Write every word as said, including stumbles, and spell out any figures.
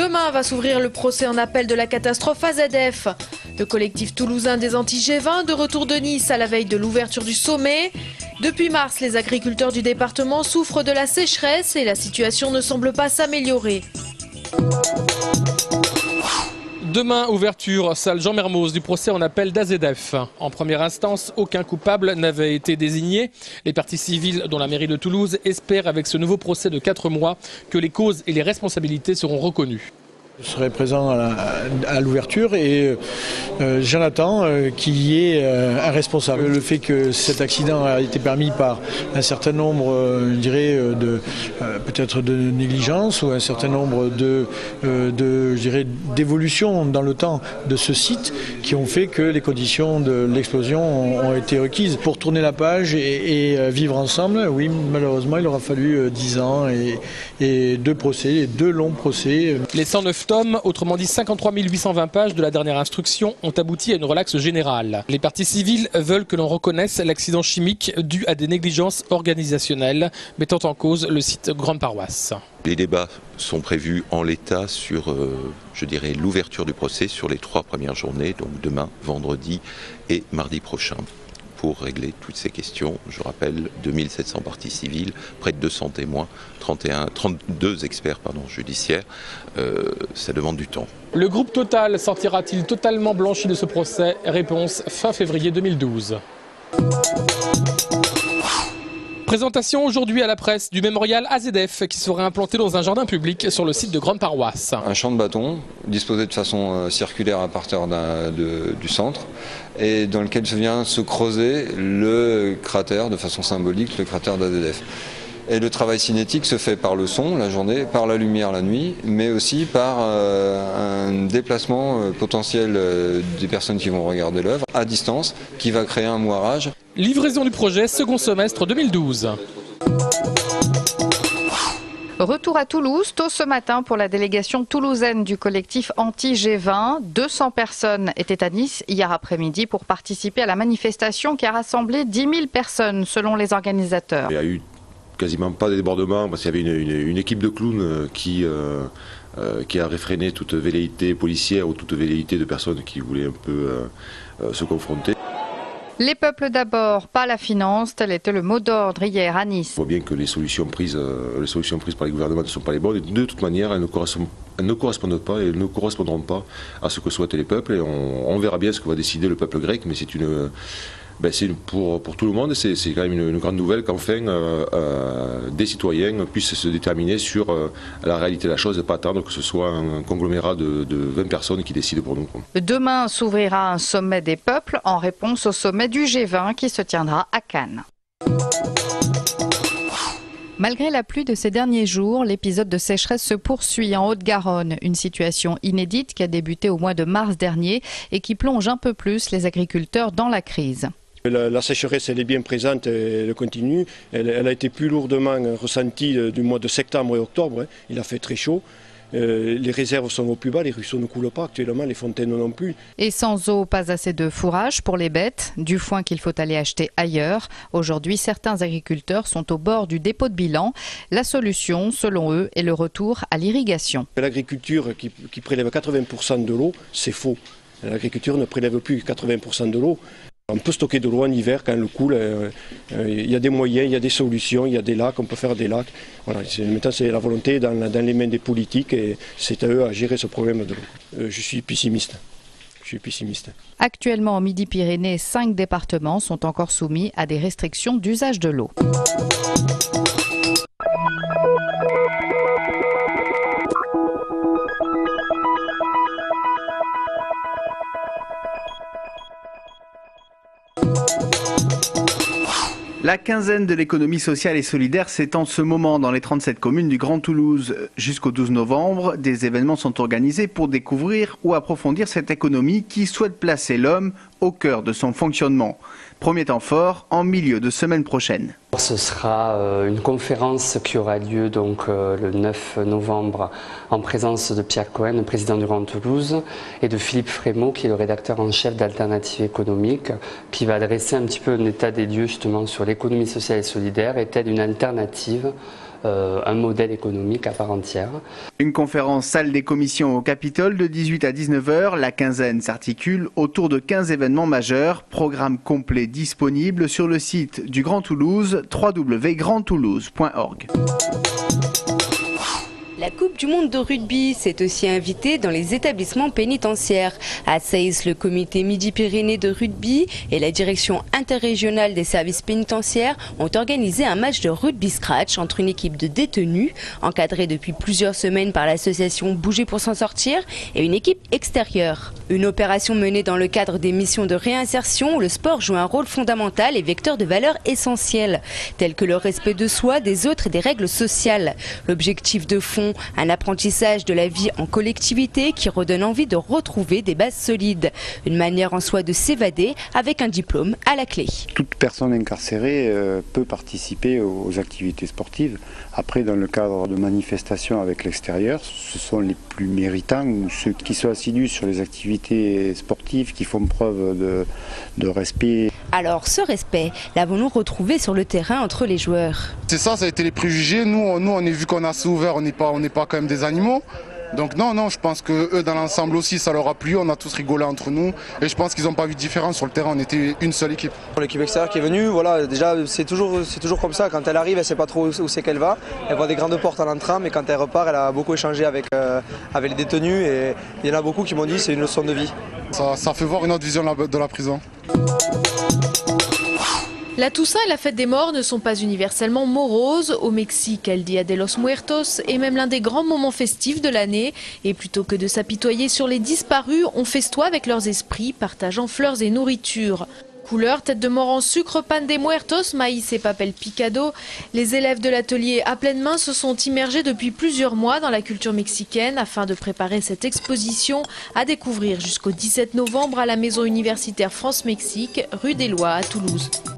Demain va s'ouvrir le procès en appel de la catastrophe A Z F. Le collectif toulousain des anti-G vingt de retour de Nice à la veille de l'ouverture du sommet. Depuis mars, les agriculteurs du département souffrent de la sécheresse et la situation ne semble pas s'améliorer. Demain, ouverture, salle Jean Mermoz du procès en appel d'A Z F. En première instance, aucun coupable n'avait été désigné. Les parties civiles, dont la mairie de Toulouse, espèrent avec ce nouveau procès de quatre mois que les causes et les responsabilités seront reconnues. Je serai présent à l'ouverture et euh, j'attends euh, qu'il y ait euh, un responsable. Le fait que cet accident a été permis par un certain nombre, euh, je dirais, de euh, peut-être de négligence ou un certain nombre de, euh, de je dirais, d'évolutions dans le temps de ce site qui ont fait que les conditions de l'explosion ont, ont été requises. Pour tourner la page et, et vivre ensemble, oui, malheureusement, il aura fallu dix ans et, et deux procès, deux longs procès. Les cent neuf tomes, autrement dit cinquante-trois mille huit cent vingt pages de la dernière instruction, ont abouti à une relaxe générale. Les parties civiles veulent que l'on reconnaisse l'accident chimique dû à des négligences organisationnelles, mettant en cause le site Grande Paroisse. Les débats sont prévus en l'état sur, euh, je dirais, l'ouverture du procès sur les trois premières journées, donc demain, vendredi et mardi prochain. Pour régler toutes ces questions, je rappelle, deux mille sept cents parties civiles, près de deux cents témoins, trente et un, trente-deux experts pardon, judiciaires, euh, ça demande du temps. Le groupe Total sortira-t-il totalement blanchi de ce procès? Réponse fin février deux mille douze. Présentation aujourd'hui à la presse du mémorial A Z F qui sera implanté dans un jardin public sur le site de Grande Paroisse. Un champ de bâton disposé de façon circulaire à partir de, du centre et dans lequel se vient se creuser le cratère de façon symbolique, le cratère d'A Z F. Et le travail cinétique se fait par le son la journée, par la lumière la nuit, mais aussi par euh, un déplacement euh, potentiel euh, des personnes qui vont regarder l'œuvre à distance, qui va créer un moirage. Livraison du projet, second semestre deux mille douze. Retour à Toulouse, tôt ce matin pour la délégation toulousaine du collectif anti-G vingt. deux cents personnes étaient à Nice hier après-midi pour participer à la manifestation qui a rassemblé dix mille personnes selon les organisateurs. Il y a eu quasiment pas de débordement parce qu'il y avait une, une, une équipe de clowns qui, euh, euh, qui a réfréné toute velléité policière ou toute velléité de personnes qui voulaient un peu euh, euh, se confronter. Les peuples d'abord, pas la finance, tel était le mot d'ordre hier à Nice. On voit bien que les solutions prises, euh, les solutions prises par les gouvernements ne sont pas les bonnes. Et de toute manière, elles ne correspondent, elles ne correspondent pas et elles ne correspondront pas à ce que souhaitent les peuples. Et on, on verra bien ce que va décider le peuple grec, mais c'est une... Ben c'est pour, pour tout le monde, c'est quand même une, une grande nouvelle qu'enfin euh, euh, des citoyens puissent se déterminer sur euh, la réalité de la chose et pas attendre que ce soit un conglomérat de, de vingt personnes qui décident pour nous. Demain s'ouvrira un sommet des peuples en réponse au sommet du G vingt qui se tiendra à Cannes. Malgré la pluie de ces derniers jours, l'épisode de sécheresse se poursuit en Haute-Garonne. Une situation inédite qui a débuté au mois de mars dernier et qui plonge un peu plus les agriculteurs dans la crise. La, la sécheresse, elle est bien présente et elle continue. Elle, elle a été plus lourdement ressentie du mois de septembre et octobre. Il a fait très chaud. Euh, les réserves sont au plus bas, les ruisseaux ne coulent pas actuellement, les fontaines non plus. Et sans eau, pas assez de fourrage pour les bêtes, du foin qu'il faut aller acheter ailleurs. Aujourd'hui, certains agriculteurs sont au bord du dépôt de bilan. La solution, selon eux, est le retour à l'irrigation. L'agriculture qui, qui prélève quatre-vingts pour cent de l'eau, c'est faux. L'agriculture ne prélève plus quatre-vingts pour cent de l'eau. On peut stocker de l'eau en hiver quand le coule. Euh, euh, il y a des moyens, il y a des solutions, il y a des lacs, on peut faire des lacs. Voilà, maintenant, c'est la volonté dans, dans les mains des politiques et c'est à eux à gérer ce problème de l'eau. Euh, je suis pessimiste. Je suis pessimiste. Actuellement, en Midi-Pyrénées, cinq départements sont encore soumis à des restrictions d'usage de l'eau. La quinzaine de l'économie sociale et solidaire s'étend en ce moment dans les trente-sept communes du Grand Toulouse. Jusqu'au douze novembre, des événements sont organisés pour découvrir ou approfondir cette économie qui souhaite placer l'homme au cœur de son fonctionnement. Premier temps fort en milieu de semaine prochaine. Ce sera une conférence qui aura lieu donc le neuf novembre en présence de Pierre Cohen, le président du Grand Toulouse, et de Philippe Frémaux, qui est le rédacteur en chef d'Alternative économique, qui va adresser un petit peu un état des lieux justement sur l'économie sociale et solidaire, est-elle une alternative euh, un modèle économique à part entière. Une conférence salle des commissions au Capitole de dix-huit à dix-neuf heures. La quinzaine s'articule autour de quinze événements majeurs. Programme complet disponible sur le site du Grand Toulouse, w w w point grand toulouse point org. La Coupe du monde de rugby s'est aussi invitée dans les établissements pénitentiaires. À Seyss, le comité Midi-Pyrénées de rugby et la direction interrégionale des services pénitentiaires ont organisé un match de rugby scratch entre une équipe de détenus, encadrée depuis plusieurs semaines par l'association Bouger pour s'en sortir, et une équipe extérieure. Une opération menée dans le cadre des missions de réinsertion où le sport joue un rôle fondamental et vecteur de valeurs essentielles, telles que le respect de soi, des autres et des règles sociales. L'objectif de fond, un apprentissage de la vie en collectivité qui redonne envie de retrouver des bases solides. Une manière en soi de s'évader avec un diplôme à la clé. Toute personne incarcérée euh, peut participer aux activités sportives. Après, dans le cadre de manifestations avec l'extérieur, ce sont les plus méritants ou ceux qui sont assidus sur les activités sportives, qui font preuve de, de respect. Alors, ce respect, l'avons-nous retrouvé sur le terrain entre les joueurs? C'est ça, ça a été les préjugés. Nous, nous on est vu qu'on est assez ouvert, on n'est pas, on n'est pas quand même des animaux. Donc non, non, je pense que eux dans l'ensemble aussi ça leur a plu, on a tous rigolé entre nous et je pense qu'ils n'ont pas vu de différence sur le terrain, on était une seule équipe. L'équipe extérieure qui est venue, voilà, déjà c'est toujours, c'est toujours comme ça, quand elle arrive elle ne sait pas trop où c'est qu'elle va, elle voit des grandes portes en entrant mais quand elle repart elle a beaucoup échangé avec, euh, avec les détenus et il y en a beaucoup qui m'ont dit c'est une leçon de vie. Ça, ça fait voir une autre vision de la prison. La Toussaint et la fête des morts ne sont pas universellement moroses. Au Mexique, El Día de los Muertos est même l'un des grands moments festifs de l'année. Et plutôt que de s'apitoyer sur les disparus, on festoie avec leurs esprits, partageant fleurs et nourriture. Couleurs, tête de mort en sucre, pan de muertos, maïs et papel picado. Les élèves de l'atelier à pleine main se sont immergés depuis plusieurs mois dans la culture mexicaine afin de préparer cette exposition à découvrir jusqu'au dix-sept novembre à la maison universitaire France-Mexique, rue des Lois à Toulouse.